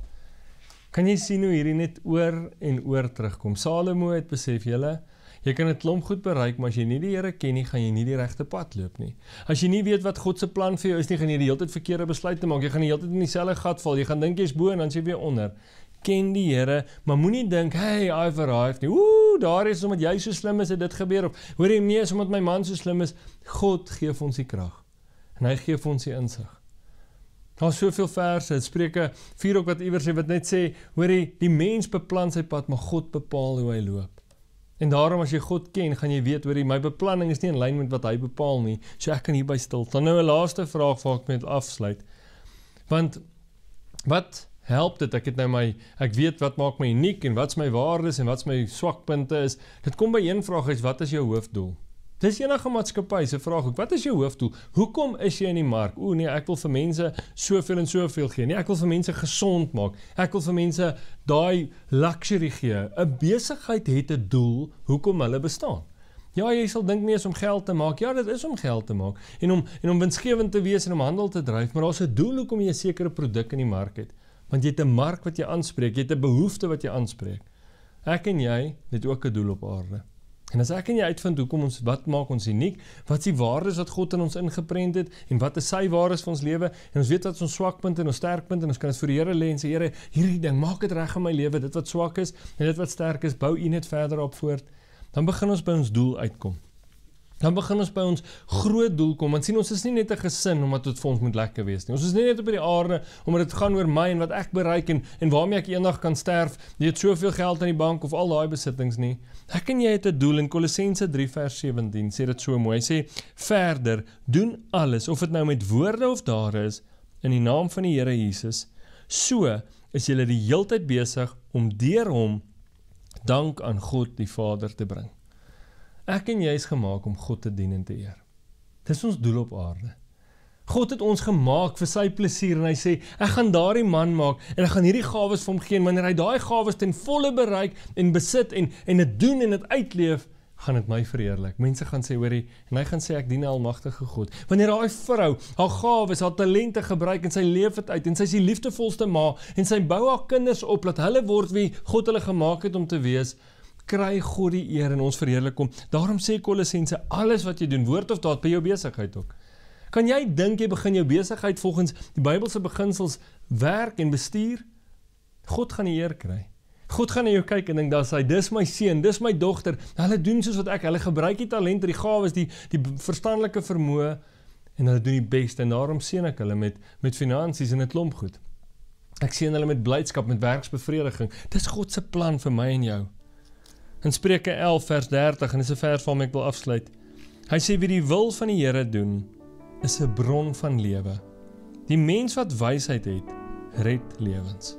Kan jy sien hoe hierdie net oor en oor terugkom? Salomo het besef, julle, jy kan 'n klomp goed bereik, maar as jy nie die Here ken nie, gaan jy nie die regte pad loop nie. As jy nie weet wat God se plan vir jou is nie, gaan jy die hele tyd verkeerde besluite maak. Jy gaan die hele tyd in dieselfde gat val. Jy gaan dink jy's bo en dan jy weer onder. Ken die Here, maar moenie dink, hey, I've arrived nie. Ooh, daar is omdat jy so slim is, het dit gebeur. Of hoor jy, nee, is omdat my man so slim is. God gee vir ons die krag. En hy gee vir ons die insig. Daar is soveel verse, Spreuke vier ook wat iewers sê, wat net sê, hoor jy, die mens beplan sy pad, maar God bepaal hoe hy loop. En daarom as jy God ken, gaan jy weet, hoor jy, my beplanning is nie in lyn met wat hy bepaal nie, so ek kan hierby stil. Dan nou 'n laaste vraag waar ek met afsluit. Want, wat help dit, ek het nou my, ek weet wat maak my uniek, en wat's my waardes, en wat's my swakpunte is, dit kom by een vraag is, wat is jou hoofdoel? Dis enige maatskappy se vraag ook, wat is jou hoofdoel? Hoekom is jy in die mark? O nee, ek wil vir mense soveel en soveel gee. Nee, ek wil vir mense gesond maak. Ek wil vir mense daai luxury gee. 'n Besigheid het 'n doel hoekom hulle bestaan. Ja, jy sal dink nie is om geld te maak. Ja, dit is om geld te maak. En om en om winsgewend te wees en om handel te dryf, maar daar's 'n doel hoekom jy 'n sekere produk in die mark het. Want jy het 'n mark wat jy aanspreek, jy het 'n behoefte wat jy aanspreek. Ek en jy het ook 'n doel op aarde. En as ek en jy uitvind hoekom ons, wat maak ons uniek, wat is die waardes wat God in ons ingeprent het, en wat is sy waardes vir ons lewe, en ons weet wat is ons swakpunt en ons sterkpunt, en ons kan dit vir die Here lê en sê, Here, hierdie ding, maak dit reg in my lewe, dit wat swak is, en dit wat sterk is, bou U net verder op voort, dan begin ons by ons doel uitkom. Dan begin ons by ons groot doel kom, want sien ons is nie net 'n gesin omdat dit vir ons moet lekker wees nie. Ons is nie net op die aarde omdat dit gaan oor my en wat ek bereik en, en waarmee ek eendag kan sterf, jy het soveel geld in die bank of al daai besittings nie. Ek en jy het 'n doel in Kolossense drie vers sewentien sê dit so mooi. Hy sê verder doen alles of dit nou met woorde of dade is in die naam van die Here Jesus. So is julle die heeltyd besig om deur hom dank aan God die Vader te bring. Ek en jy is gemaak om God te dien en te eer. Dis ons doel op aarde. God het ons gemaak vir sy plesier en hy sê, ek gaan daardie man maak en ek gaan hierdie gawes vir hom gee en wanneer hy daai gawes ten volle bereik en besit en en dit doen en dit uitleef, gaan dit my verheerlik. Mense gaan sê, hoorie, en hy gaan sê, ek dien 'n almagtige God. Wanneer daai vrou haar gawes, haar talente gebruik en sy leef dit uit en sy is die liefdevolste ma en sy bou haar kinders op dat hulle word wie God hulle gemaak het om te wees, kry God die eer en ons verheerlik hom. Daarom sê Kolossense, alles wat jy doen, woord of daad, by jou besigheid ook. Kan jy dink jy begin jou besigheid volgens die Bybelse beginsels werk en bestuur? God gaan die eer kry. God gaan na jou kyk en dink, daar sê, dis my seun, dis my dogter, hulle doen soos wat ek, hulle gebruik die talente, die gawes, die, die verstandelike vermoë, en hulle doen die beste, en daarom seën ek hulle met, met finansies en 'n klomp goed. Ek seën hulle met blydskap, met werksbevrediging. Dis God se plan vir my en jou. In Spreuke elf vers dertig, en dis 'n vers waarmee ek wil afsluit. Hy sê, wie die wil van die Here doen, is 'n bron van lewe. Die mens wat wysheid het, red lewens.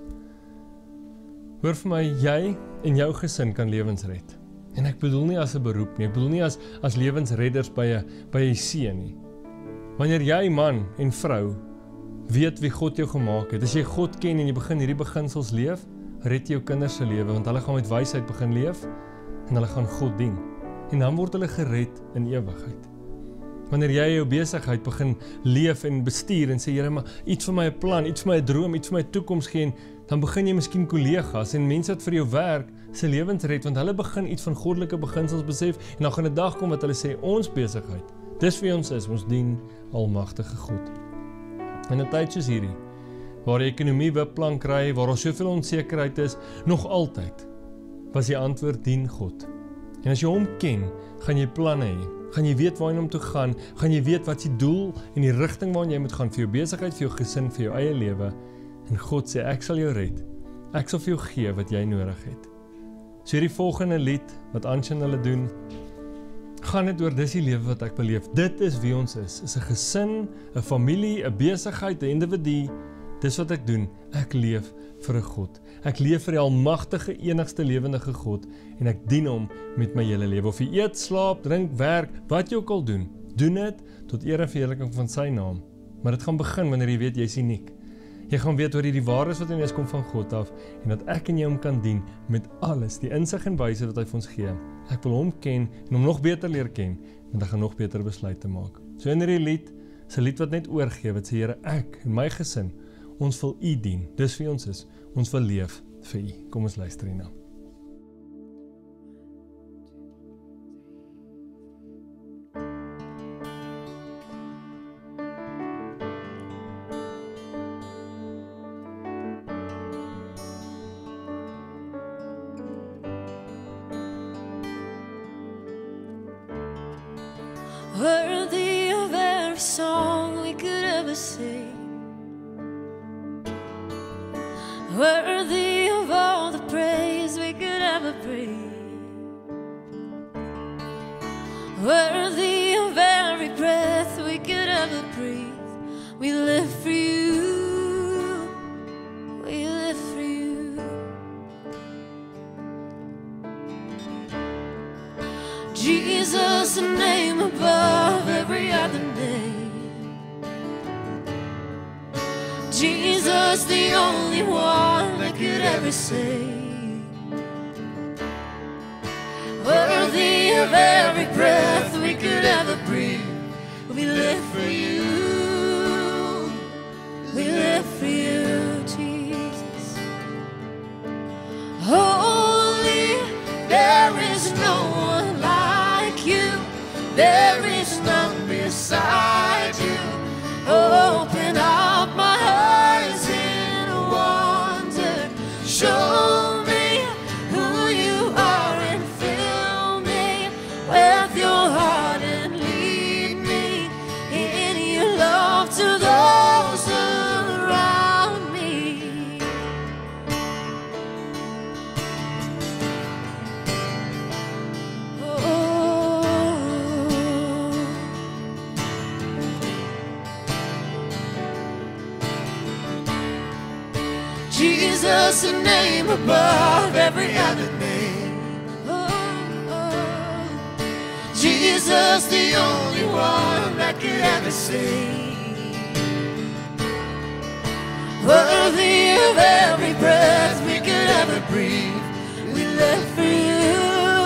Hoor vir my, jy en jou gesin kan lewens red. En ek bedoel nie as 'n beroep nie, ek bedoel nie as, as lewensredders by 'n by 'n see nie. Wanneer jy man en vrou weet wie God jou gemaak het, as jy God ken en jy begin hierdie beginsels leef, red jy jou kinders se lewe, want hulle gaan met wysheid begin leef, en hulle gaan God dien. En dan word hulle gered in ewigheid. Wanneer jy jou besigheid begin leef en bestuur en sê, Here, maar iets vir my 'n plan, iets vir my 'n droom, iets vir my toekoms gee, dan begin jy miskien kollegas en mense wat vir jou werk, se lewens red, want hulle begin iets van goddelike beginsels besef, en dan gaan 'n dag kom wat hulle sê, ons besigheid, dis wie ons is, ons dien almagtige God. In 'n tyd soos hierdie, waar die ekonomie wipplank kry, waar daar soveel onsekerheid is, nog altyd, was die antwoord dien God. En as jy hom ken, gaan jy planne hê, gaan jy weet waarheen om toe gaan, gaan jy weet wat die doel en die rigting waarin jy moet gaan vir jou besigheid, vir jou gesin, vir jou eie lewe. En God sê, ek sal jou red. Ek sal vir jou gee wat jy nodig het. So hierdie volgende lied, wat Anshin hulle doen, gaan dit oor, dis die lewe wat ek beleef. Dit is wie ons is. Is 'n gesin, 'n familie, 'n besigheid, 'n individu. Dis wat ek doen. Ek leef vir 'n God. Ek leef vir die almagtige, enigste lewendige God en ek dien hom met my hele lewe. Of jy eet, slaap, drink, werk, wat jy ook al doen, doen dit tot eer en verheerliking van sy naam. Maar dit gaan begin wanneer jy weet jy is uniek. Jy gaan weet oor die waardes wat in jou kom van God af en dat ek en jy hom kan dien met alles, die insig en wysheid wat hy vir ons gee. Ek wil hom ken en hom nog beter leer ken en dan gaan nog beter besluite maak. So in hierdie lied, is 'n lied wat net oorgee, wat sê, Here, ek en my gesin, ons wil U dien. Dis wie ons is. Ons wil leef vir U. Kom ons luister hierna. Worthy of every song we could ever sing, worthy of all the praise we could ever bring, worthy of every breath we could ever breathe. We live for you, we live for you. Jesus, the name above every other name. Jesus, the only one that could ever save. Worthy of every breath we could ever breathe. We live for you, we live for you, Jesus. Holy, there is no one like you. There is none beside you. Open up my eyes in wonder. Show me who you are and fill me with your heart and Jesus, the name above every other name. Oh, oh. Jesus, the only one that could ever save. Worthy of every breath we could ever breathe. We live for you.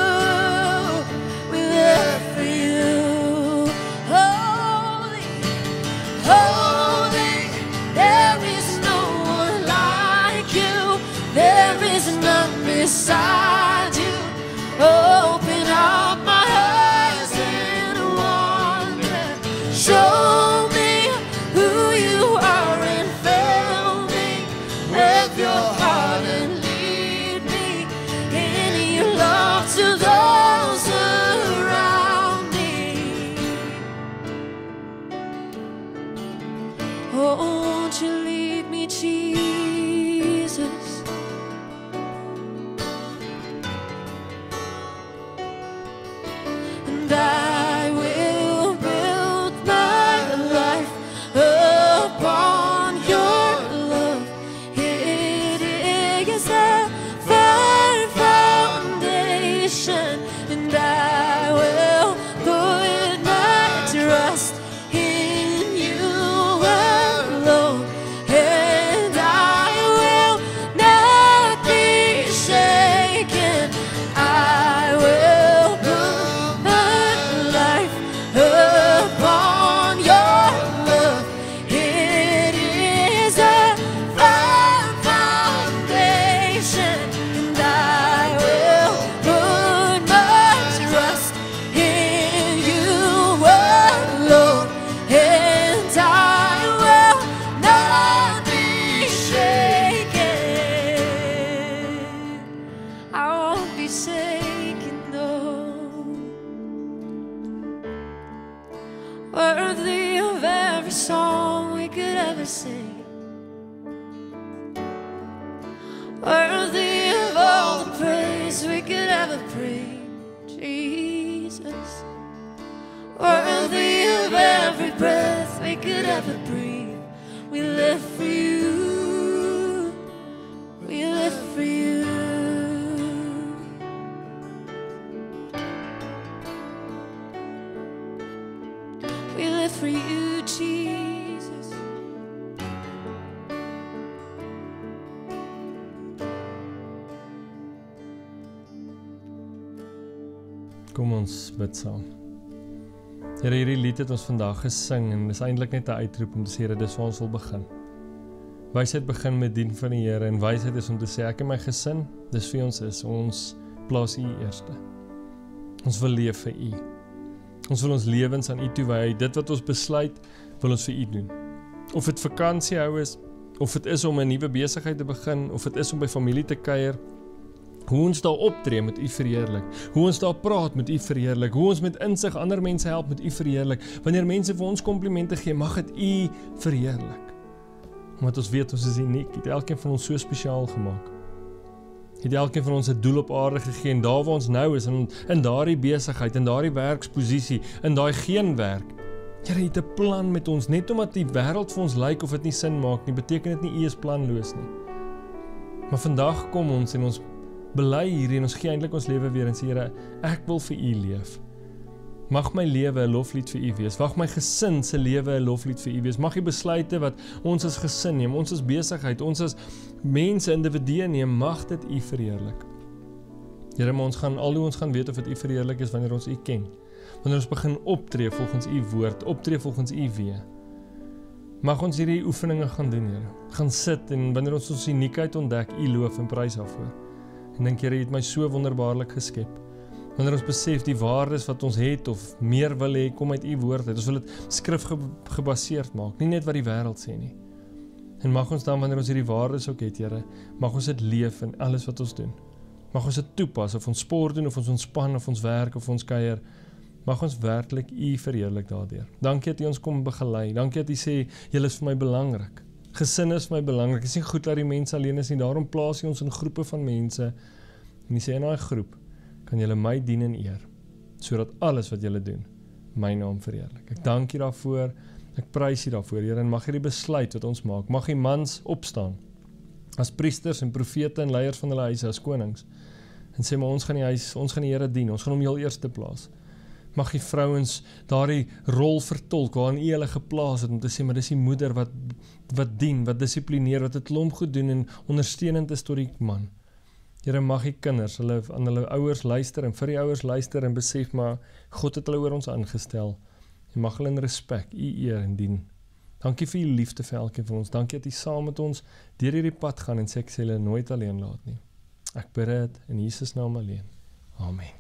We live for you. Holy, Holy, there is no one like you. There is none beside you. Open up my eyes in wonder. Show me who you are and fill me with your heart and lead me in your love to those around me. oh, won't you lead me, Jesus? And I will build my life upon your love. It is a firm foundation, And I will put my trust in you alone. And I will not be shaken. I will put my life upon your love. It is a firm foundation. And I will put my trust in you alone. And I will not be shaken. I won't be shaken, no. Worthy of every song we could ever sing. Worthy of all the praise we could ever bring, Jesus. Worthy of every breath we could ever breathe. We live for you. We live for you. We live for you, Jesus. Kom ons bid saam. Here, hierdie lied het ons vandag gesing en dis eintlik net 'n uitroep om te sê dat dis waar ons wil begin. Wysheid begin met dien van die Here en wysheid is om te sê ek en my gesin, dis wie ons is. Ons plaas U eerste. Ons wil leef vir U. Ons wil ons lewens aan U toewy. Dit wat ons besluit, wil ons vir U doen. Of dit vakansie hou is, of dit is om 'n nuwe besigheid te begin, of dit is om by familie te kuier, hoe ons daar optree met U verheerlik, hoe ons daar praat met U verheerlik, hoe ons met insig ander mense help met U verheerlik, wanneer mense vir ons komplimente gee, mag dit U verheerlik. Omdat ons weet ons is uniek, het elkeen van ons so spesiaal gemaak. Het elkeen van ons 'n doel op aarde gegee en daar waar ons nou is, in, in daardie besigheid, in daardie werksposisie, in daai geen werk. Here het 'n plan met ons, net omdat die wêreld vir ons lyk of dit nie sin maak nie, beteken dit nie U is planloos nie. Maar vandag kom ons en ons bely hier en ons gee eintlik ons lewe weer en sê Here, ek wil vir U leef. Mag my lewe 'n loflied vir U wees. Mag my gesin se lewe 'n loflied vir U wees. Mag die besluite wat ons as gesin neem, ons as besigheid, ons as mense, individue neem, mag dit U verheerlik. Here, maar ons gaan al hoe ons gaan weet of dit U verheerlik is wanneer ons U ken. Wanneer ons begin optree volgens U woord, optree volgens U weë. Mag ons hierdie oefeninge gaan doen, Here. Gaan sit en wanneer ons ons uniekheid ontdek, U loof en prys daarvoor. En dink Here, U het my so wonderbaarlik geskep. Wanneer ons besef die waardes wat ons het of meer wil hê, kom uit U woord uit. Ons wil dit skrif gebaseerd maak, nie net wat die wêreld sê nie. En mag ons dan, wanneer ons hierdie waardes ook het, Here, mag ons dit leef in alles wat ons doen. Mag ons dit toepas, of ons sport doen, of ons ontspan, of ons werk, of ons kuier. Mag ons werklik U verheerlik daardeur. Dankie dat U ons kom begelei. Dankie dat U sê, julle is vir my belangrik. Gesin is vir my belangrik. Dit is nie goed dat die mense alleen is nie. Daarom plaas U ons in groepe van mense. En U sê in daai groep kan julle my dien en eer, sodat alles wat julle doen, my naam verheerlik. Ek dank U daarvoor. Ek prys U daarvoor, Here, en mag hierdie besluit wat ons maak, mag die mans opstaan as priesters en profete en leiers van hulle huise as konings. En sê maar ons gaan die huis, ons gaan die Here dien, ons gaan hom heel eerste plaas. Mag die vrouens daardie rol vertolk waarin U hulle geplaas het om te sê maar dis die moeder wat wat dien, wat dissiplineer, wat 'n klomp goed doen en ondersteunend is tot die man. Here, mag die kinders hulle aan hulle ouers luister en vir die ouers luister en besef maar God het hulle oor ons aangestel. En mag hulle in respek U eer en dien. Dankie vir U liefde vir elkeen van ons. Dankie dat U saam met ons deur hierdie pad gaan en sê ek sê hulle nooit alleen laat nie. Ek bid dit in Jesus naam alleen. Amen.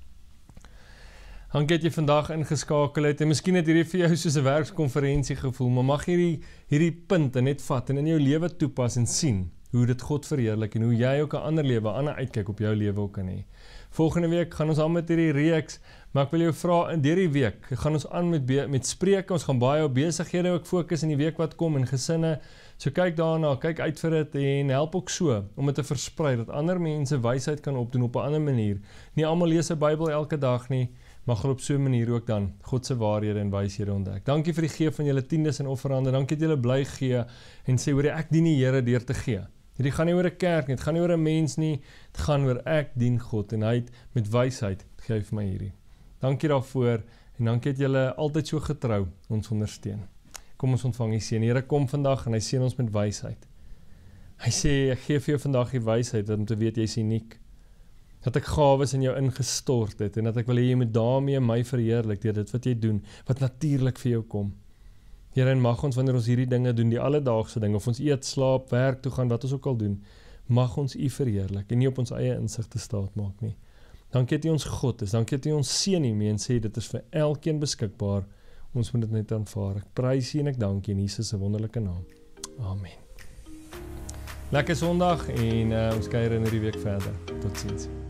Dankie dat jy vandag ingeskakel het en miskien het hierdie vir jou soos 'n werkskonferensie gevoel, maar mag hierdie hierdie punte net vat en in jou lewe toepas en sien hoe dit God verheerlik en hoe jy ook 'n ander lewe, 'n ander uitkyk op jou lewe ook kan hê. Volgende week gaan ons aan met hierdie reeks, maar ek wil jou vra in hierdie week, gaan ons aan met met spreuke, ons gaan baie op besighede ook fokus in die week wat kom en gesinne. So kyk daarna, kyk uit vir dit en help ook so om dit te versprei dat ander mense wysheid kan opdoen op 'n ander manier. Nie almal lees 'n Bybel elke dag nie, maar hulle op so 'n manier ook dan God se waarhede en wyshede ontdek. Dankie vir die gee van julle tiendes en offerande. Dankie dat julle bly gee en sê hoor ek dien die Here deur te gee. Hierdie gaan nie oor 'n kerk nie, dit gaan nie oor 'n mens nie, dit gaan oor ek dien God en hy het met wysheid gee vir my hierdie. Dankie daarvoor en dankie dat julle altyd so getrou ons ondersteun. Kom ons ontvang die seën. Here kom vandag en hy seën ons met wysheid. Hy sê ek gee vir jou vandag die wysheid om te weet jy's uniek. Dat ek gawes in jou ingestort het en dat ek wil hê jy moet daarmee my verheerlik deur dit wat jy doen, wat natuurlik vir jou kom. Here, en mag ons wanneer ons hierdie dinge doen, die alledaagse dinge, of ons eet, slaap, werk toe gaan, wat ons ook al doen, mag ons U verheerlik en nie op ons eie insig te staat maak nie. Dankie dat U ons God is, dankie dat U ons seën hiermee en sê dit is vir elkeen beskikbaar. Ons moet dit net aanvaar. Ek prys U en ek dank U in Jesus se wonderlike naam. Amen. Lekker Sondag en uh, ons kuier in hierdie week verder. Totsiens.